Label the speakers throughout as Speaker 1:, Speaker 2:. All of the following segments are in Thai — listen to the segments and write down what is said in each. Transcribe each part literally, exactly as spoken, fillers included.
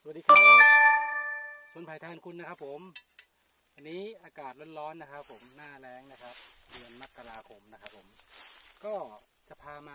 Speaker 1: สวัสดีครับสวนไผ่แทนคุณนะครับผมอันนี้อากาศร้อนๆนะครับผมหน้าแล้งนะครับเดือนมกราคมนะครับผมก็จะพามา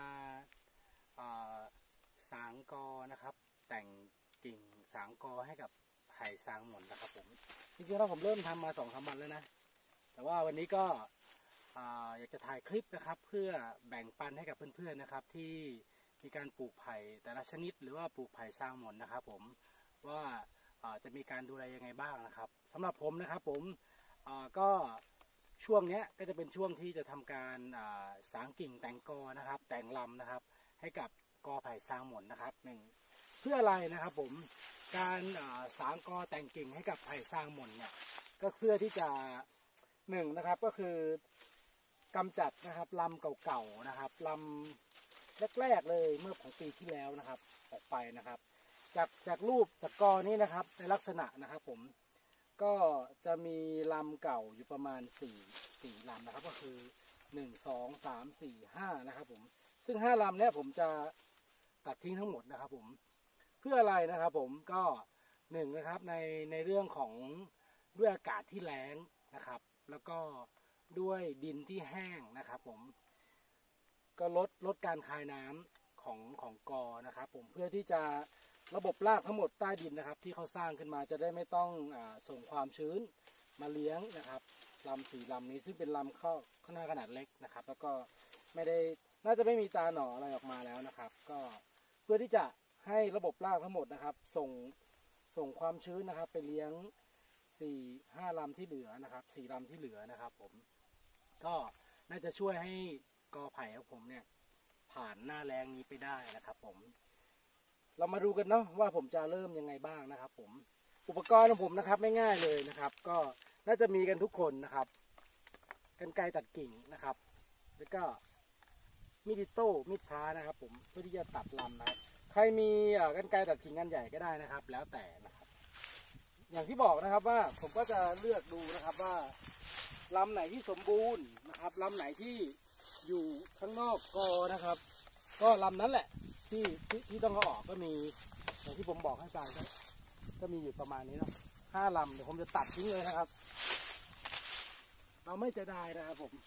Speaker 1: สางกอนะครับแต่งกิ่งสางกอให้กับไผ่สางหม่นนะครับผมจริงๆแล้วผมเริ่มทำมาสองสามวันแล้วนะแต่ว่าวันนี้ก็อยากจะถ่ายคลิปนะครับเพื่อแบ่งปันให้กับเพื่อนๆนะครับที่มีการปลูกไผ่แต่ละชนิดหรือว่าปลูกไผ่สางหม่นนะครับผมว่าจะมีการดูแลยังไงบ้างนะครับสำหรับผมนะครับผมก็ช่วงนี้ก็จะเป็นช่วงที่จะทำการสางกิ่งแต่งกอนะครับแต่งลำนะครับให้กับกอไผ่สางหม่นนะครับหนึ่งเพื่ออะไรนะครับผมการสางกอแต่งกิ่งให้กับไผ่สางหม่นเนี่ยก็เพื่อที่จะหนึ่งนะครับก็คือกำจัดนะครับลำเก่าๆนะครับลำแรกๆเลยเมื่อของปีที่แล้วนะครับออกไปนะครับจากจากรูปจากกอนี้นะครับในลักษณะนะครับผมก็จะมีลำเก่าอยู่ประมาณสี่สี่ลำนะครับก็คือหนึ่งสองสามสี่ห้านะครับผมซึ่งห้าลำเนี้ยผมจะตัดทิ้งทั้งหมดนะครับผมเพื่ออะไรนะครับผมก็หนึ่งนะครับในในเรื่องของด้วยอากาศที่แล้งนะครับแล้วก็ด้วยดินที่แห้งนะครับผมก็ลดลดการคายน้ำของของกอนะครับผมเพื่อที่จะระบบรากทั้งหมดใต้ดินนะครับที่เขาสร้างขึ้นมาจะได้ไม่ต้องอส่งความชื้นมาเลี้ยงนะครับลำสี่ลำนี้ซึ่งเป็นลำข้าวข้างหน้าขนาดเล็กนะครับแล้วก็ไม่ได้น่าจะไม่มีตาหน่ออะไรออกมาแล้วนะครับก็เพื่อที่จะให้ระบบรากทั้งหมดนะครับส่งส่งความชื้นนะครับไปเลี้ยงสี่ห้าลำที่เหลือนะครับสี่ลำที่เหลือนะครับผมก็น่าจะช่วยให้กอไผ่ของผมเนี่ยผ่านหน้าแล้งนี้ไปได้นะครับผมเรามาดูกันเนาะว่าผมจะเริ่มยังไงบ้างนะครับผมอุปกรณ์ของผมนะครับไม่ง่ายเลยนะครับก็น่าจะมีกันทุกคนนะครับกรรไกรตัดกิ่งนะครับแล้วก็มีดอิโต้มีดพร้านะครับผมเพื่อที่จะตัดลำนะครับใครมีกรรไกรตัดกิ่งอันใหญ่ก็ได้นะครับแล้วแต่นะครับอย่างที่บอกนะครับว่าผมก็จะเลือกดูนะครับว่าลำไหนที่สมบูรณ์นะครับลำไหนที่อยู่ข้างนอกกอนะครับก็ลำนั้นแหละที่ที่ที่ต้องเอาออกก็มีอย่างที่ผมบอกให้ฟังก็ก็มีอยู่ประมาณนี้เนาะห้าลำเดี๋ยวผมจะตัดทิ้งเลยนะครับเราไม่จะได้นะครับผม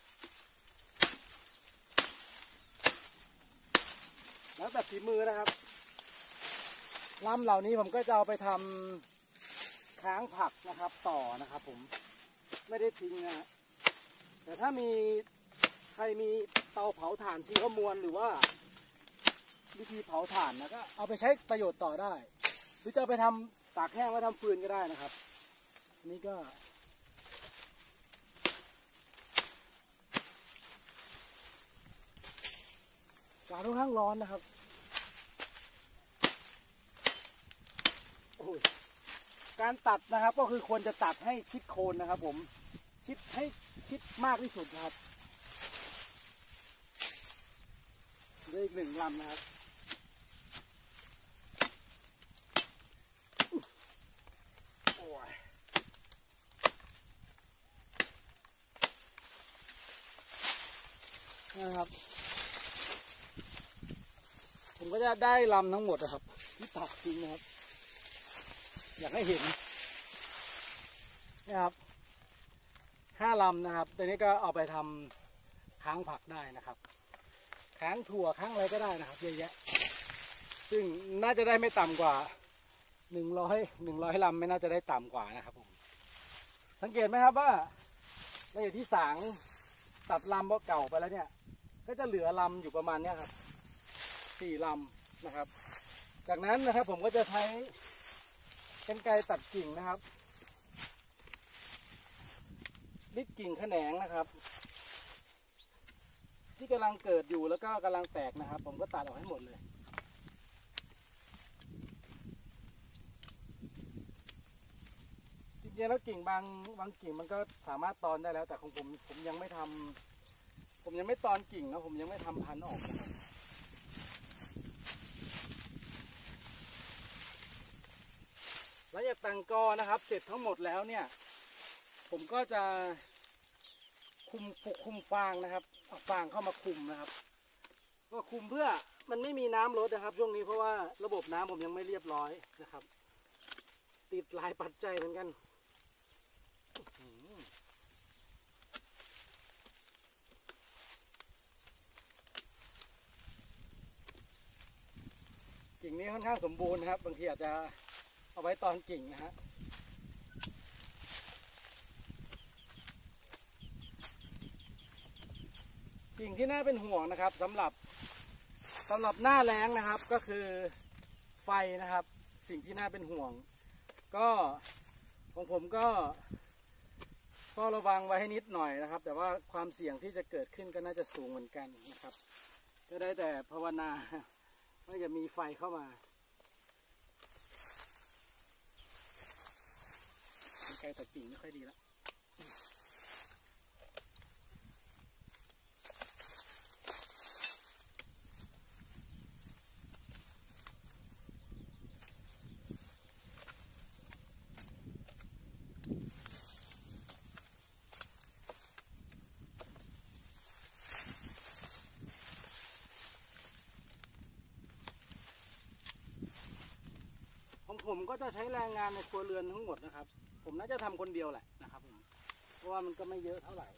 Speaker 1: แล้วแต่ฝีมือนะครับลำเหล่านี้ผมก็จะเอาไปทำค้างผักนะครับต่อนะครับผมไม่ได้ทิ้งนะแต่ถ้ามีใครมีเตาเผาถ่านชีวมวลหรือว่าวิธีเผาถ่านนะก็เอาไปใช้ประโยชน์ต่อได้หรือจะไปทำตากแห้งไว้ทำฟืนก็ได้นะครับนี่ก็การค่อนข้างร้อนนะครับโอ้ยการตัดนะครับก็คือควรจะตัดให้ชิดโคนนะครับผมชิดให้ชิดมากที่สุดนะครับด้วยอีกหนึ่งลำนะครับนะครับผมก็จะได้ลำทั้งหมดนะครับที่ตัดทิ้งนะครับอยากให้เห็นนะครับห้าลำนะครับตัวนี้ก็เอาไปทำค้างผักได้นะครับค้างถั่วค้างอะไรก็ได้นะครับเยอะแยะซึ่งน่าจะได้ไม่ต่ำกว่าหนึ่งร้อยหนึ่งร้อยลำไม่น่าจะได้ต่ำกว่านะครับผมสังเกตไหมครับว่าในอย่างที่สางตัดลำเก่าไปแล้วเนี่ยก็จะเหลือลำอยู่ประมาณนี้ครับสี่ลำนะครับจากนั้นนะครับผมก็จะใช้กรรไกรตัดกิ่งนะครับริดกิ่งแขนงนะครับที่กำลังเกิดอยู่แล้วก็กำลังแตกนะครับผมก็ตัดออกให้หมดเลยจริงๆแล้วกิ่งบางบางกิ่งมันก็สามารถตอนได้แล้วแต่ของผมผมยังไม่ทำผมยังไม่ตอนกิ่งนะผมยังไม่ทำพันธุ์ออกนะครับหลังจากแต่งกอนะครับเสร็จทั้งหมดแล้วเนี่ยผมก็จะคุมคุมฟางนะครับเอาฟางเข้ามาคุมนะครับก็คุมเพื่อมันไม่มีน้ำลดนะครับช่วงนี้เพราะว่าระบบน้ำผมยังไม่เรียบร้อยนะครับติดหลายปัจจัยเหมือนกันกิ่งนี้ค่อนข้างสมบูรณ์นะครับบางทีอาจจะเอาไว้ตอนกิ่งนะฮะสิ่งที่น่าเป็นห่วงนะครับสำหรับสำหรับหน้าแล้งนะครับก็คือไฟนะครับสิ่งที่น่าเป็นห่วงก็ของผมก็เฝ้าระวังไว้ให้นิดหน่อยนะครับแต่ว่าความเสี่ยงที่จะเกิดขึ้นก็น่าจะสูงเหมือนกันนะครับก็ได้แต่ภาวนาว่าจะมีไฟเข้ามาไกลแต่กิ่งไม่ค่อยดีแล้วผมก็จะใช้แรงงานในครัวเรือนทั้งหมดนะครับผมน่าจะทำคนเดียวแหละนะครับผมเพราะว่ามันก็ไม่เยอะเท่าไหร่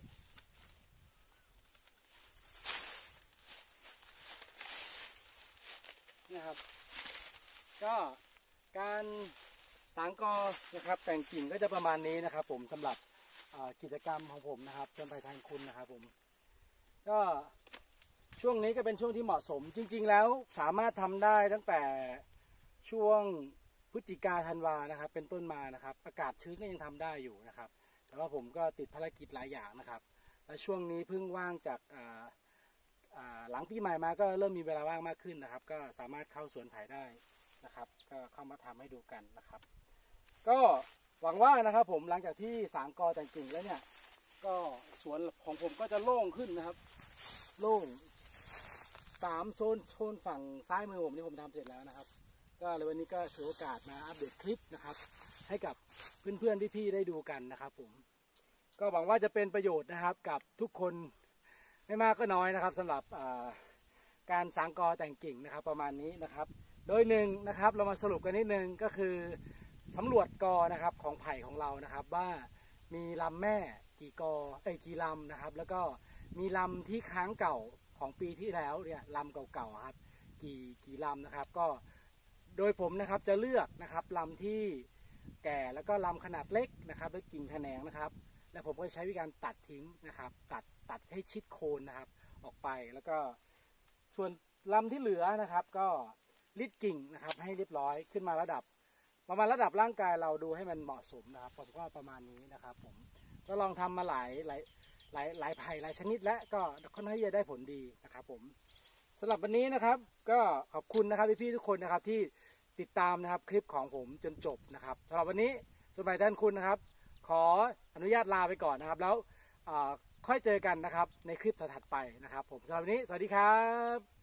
Speaker 1: นะครับก็การสางกอนะครับแต่งกิ่งก็จะประมาณนี้นะครับผมสำหรับกิจกรรมของผมนะครับเชิญไปทางคุณนะครับผมก็ช่วงนี้ก็เป็นช่วงที่เหมาะสมจริงๆแล้วสามารถทำได้ตั้งแต่ช่วงพฤศจิกาธันวานะครับเป็นต้นมานะครับอากาศชื้นก็ยังทำได้อยู่นะครับแต่ว่าผมก็ติดภารกิจหลายอย่างนะครับและช่วงนี้เพิ่งว่างจากหลังปีใหม่มาก็เริ่มมีเวลาว่างมากขึ้นนะครับก็สามารถเข้าสวนไผ่ได้นะครับก็เข้ามาทำให้ดูกันนะครับก็หวังว่านะครับผมหลังจากที่สางกอแต่งกิ่งแล้วเนี่ยก็สวนของผมก็จะโล่งขึ้นนะครับโล่งสามโซนโซนฝั่งซ้ายมือผมนี่ผมทำเสร็จแล้วนะครับก็เลยวันนี้ก็ถือโอกาสมาอัปเดตคลิปนะครับให้กับเพื่อนๆพี่ๆได้ดูกันนะครับผมก็หวังว่าจะเป็นประโยชน์นะครับกับทุกคนไม่มากก็น้อยนะครับสำหรับการสางกอแต่งกิ่งนะครับประมาณนี้นะครับโดยหนึ่งนะครับเรามาสรุปกันนิดนึงก็คือสำรวจกอนะครับของไผ่ของเรานะครับว่ามีลำแม่กี่กอไอ้กี่ลำนะครับแล้วก็มีลำที่ค้างเก่าของปีที่แล้วเนี่ยลำเก่าๆครับกี่กี่ลำนะครับก็โดยผมนะครับจะเลือกนะครับลำที่แก่แล้วก็ลำขนาดเล็กนะครับและกิ่งแขนงนะครับและผมก็ใช้วิธีการตัดทิ้งนะครับตัดตัดให้ชิดโคนนะครับออกไปแล้วก็ส่วนลำที่เหลือนะครับก็ลิดกิ่งนะครับให้เรียบร้อยขึ้นมาระดับประมาณระดับร่างกายเราดูให้มันเหมาะสมนะครับผมก็ประมาณนี้นะครับผมก็ลองทำมาหลายหลายหลายหลายไผ่หลายชนิดและก็ค่อนข้างจะได้ผลดีนะครับผมสำหรับวันนี้นะครับก็ขอบคุณนะครับพี่ๆทุกคนนะครับที่ติดตามนะครับคลิปของผมจนจบนะครับสำหรับวันนี้สมัยท่านคุณนะครับขออนุญาตลาไปก่อนนะครับแล้วค่อยเจอกันนะครับในคลิปถัดไปนะครับผมสำหรับวันนี้สวัสดีครับ